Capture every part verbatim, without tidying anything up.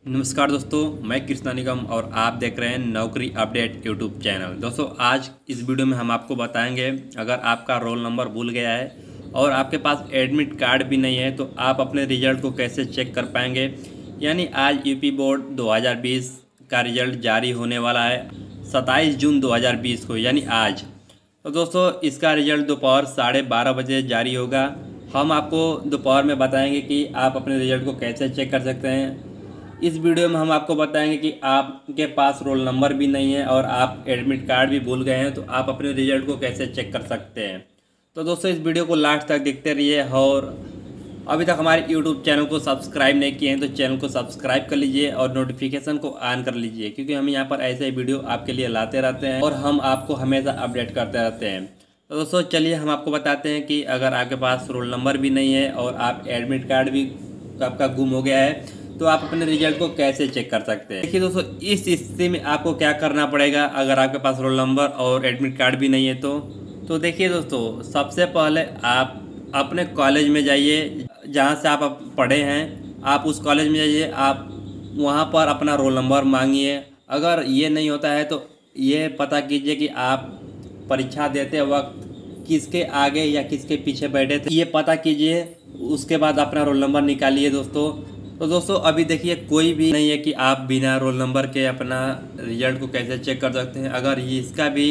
नमस्कार दोस्तों, मैं कृष्णा निगम और आप देख रहे हैं नौकरी अपडेट यूट्यूब चैनल। दोस्तों, आज इस वीडियो में हम आपको बताएंगे अगर आपका रोल नंबर भूल गया है और आपके पास एडमिट कार्ड भी नहीं है तो आप अपने रिजल्ट को कैसे चेक कर पाएंगे। यानी आज यूपी बोर्ड दो हज़ार बीस का रिजल्ट जारी होने वाला है सत्ताईस जून दो हज़ार बीस को, यानी आज। तो दोस्तों, इसका रिजल्ट दोपहर साढ़े बारह बजे जारी होगा। हम आपको दोपहर में बताएंगे कि आप अपने रिजल्ट को कैसे चेक कर सकते हैं। इस वीडियो में हम आपको बताएंगे कि आपके पास रोल नंबर भी नहीं है और आप एडमिट कार्ड भी भूल गए हैं तो आप अपने रिजल्ट को कैसे चेक कर सकते हैं। तो दोस्तों, इस वीडियो को लास्ट तक देखते रहिए और अभी तक हमारे यूट्यूब चैनल को सब्सक्राइब नहीं किए हैं तो चैनल को सब्सक्राइब कर लीजिए और नोटिफिकेशन को ऑन कर लीजिए, क्योंकि हम यहाँ पर ऐसे वीडियो आपके लिए लाते रहते हैं और हम आपको हमेशा अपडेट करते रहते हैं। तो दोस्तों, चलिए हम आपको बताते हैं कि अगर आपके पास रोल नंबर भी नहीं है और आप एडमिट कार्ड भी आपका गुम हो गया है तो आप अपने रिजल्ट को कैसे चेक कर सकते हैं। देखिए दोस्तों, इस स्थिति में आपको क्या करना पड़ेगा अगर आपके पास रोल नंबर और एडमिट कार्ड भी नहीं है तो तो देखिए दोस्तों, सबसे पहले आप अपने कॉलेज में जाइए, जहाँ से आप पढ़े हैं आप उस कॉलेज में जाइए, आप वहाँ पर अपना रोल नंबर मांगिए। अगर ये नहीं होता है तो ये पता कीजिए कि आप परीक्षा देते वक्त किसके आगे या किसके पीछे बैठे थे, ये पता कीजिए। उसके बाद अपना रोल नंबर निकालिए दोस्तों। तो दोस्तों, अभी देखिए कोई भी नहीं है कि आप बिना रोल नंबर के अपना रिजल्ट को कैसे चेक कर सकते हैं। अगर इसका भी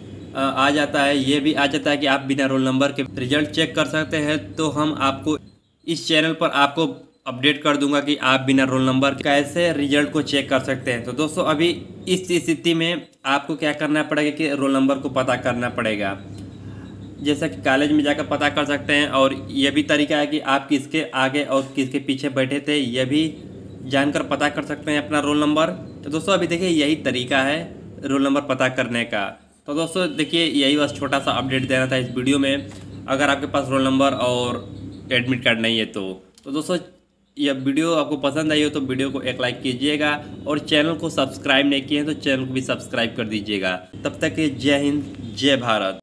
आ जाता है, ये भी आ जाता है कि आप बिना रोल नंबर के रिजल्ट चेक कर सकते हैं, तो हम आपको इस चैनल पर आपको अपडेट कर दूंगा कि आप बिना रोल नंबर के कैसे रिजल्ट को चेक कर सकते हैं। तो दोस्तों, अभी इस स्थिति में आपको क्या करना पड़ेगा कि रोल नंबर को पता करना पड़ेगा। जैसा कि कॉलेज में जाकर पता कर सकते हैं और यह भी तरीका है कि आप किसके आगे और किसके पीछे बैठे थे यह भी जानकर पता कर सकते हैं अपना रोल नंबर। तो दोस्तों, अभी देखिए यही तरीका है रोल नंबर पता करने का। तो दोस्तों देखिए, यही बस छोटा सा अपडेट देना था इस वीडियो में। अगर आपके पास रोल नंबर और एडमिट कार्ड नहीं है तो तो दोस्तों, यह वीडियो आपको पसंद आई हो तो वीडियो को एक लाइक कीजिएगा और चैनल को सब्सक्राइब नहीं किए हैं तो चैनल को भी सब्सक्राइब कर दीजिएगा। तब तक के जय हिंद, जय भारत।